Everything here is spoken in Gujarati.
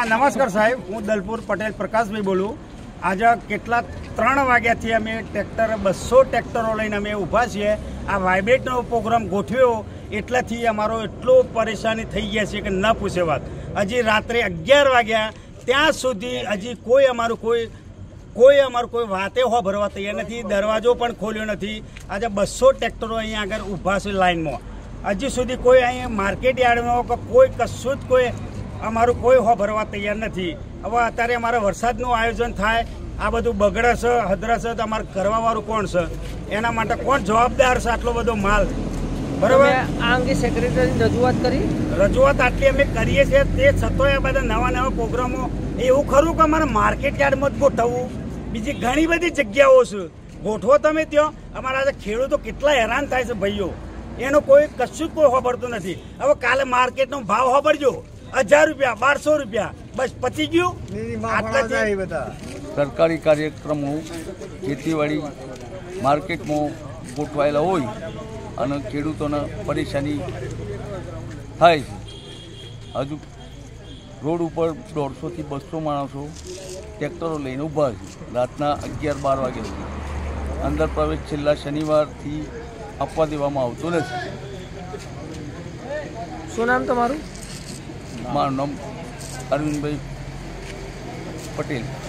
નમસ્કાર સાહેબ, હું દલપુર પટેલ પ્રકાશભાઈ બોલું. આજે કેટલા 3 વાગ્યાથી અમે ટ્રેક્ટર 200 ટ્રેક્ટરો લઈને અમે ઊભા છીએ. આ વાઇબ્રેટનો પ્રોગ્રામ ગોઠવ્યો એટલાથી અમારો એટલો પરેશાની થઈ ગયા છે કે ન પૂછે વાત. હજી રાત્રે 11 વાગ્યા ત્યાં સુધી હજી કોઈ અમારું કોઈ વાતે ભરવા તૈયાર નથી. દરવાજો પણ ખોલ્યો નથી. આજે 200 ટ્રેક્ટરો અહીંયા આગળ ઊભા છે લાઇનમાં. હજી સુધી કોઈ અહીંયા માર્કેટ યાર્ડમાં કે કોઈ કશું જ કોઈ અમારું કોઈ ભરવા તૈયાર નથી. હવે અત્યારે અમારે વરસાદનું આયોજન થાય, આ બધું બગડે છે, હદરા છે, તો અમારે કરવાવાળું કોણ છે? એના માટે કોણ જવાબદાર છે? આટલો બધો માલ બરાબર. આ અંગે સેક્રેટરીની રજૂઆત આટલી અમે કરીએ છીએ. તે છતાંય બધા નવા પ્રોગ્રામો એવું ખરું કે અમારે માર્કેટ યાર્ડમાં જ ગોઠવવું, બીજી ઘણી બધી જગ્યાઓ છે, ગોઠવો તમે ત્યાં. અમારા આજે ખેડૂતો કેટલા હેરાન થાય છે ભાઈઓ, એનો કોઈ કશું જ કોઈ ખબરતું નથી. હવે કાલે માર્કેટનો ભાવ ખબરજો, 1000 રૂપિયા, 1200 રૂપિયા, બસ પતી ગયું. સરકારી કાર્યક્રમો ખેતીવાડી માર્કેટમાં ગોઠવાયેલા હોય અને ખેડૂતોને પરેશાની થાય છે. હજુ રોડ ઉપર 150 થી 200 માણસો ટ્રેક્ટરો લઈને ઊભા છે. રાતના 11-12 વાગ્યા સુધી અંદર પ્રવેશ છેલ્લા શનિવારથી આપવા દેવામાં આવતો નથી. શું નામ તમારું? મારું નામ અરવિંદભાઈ પટેલ.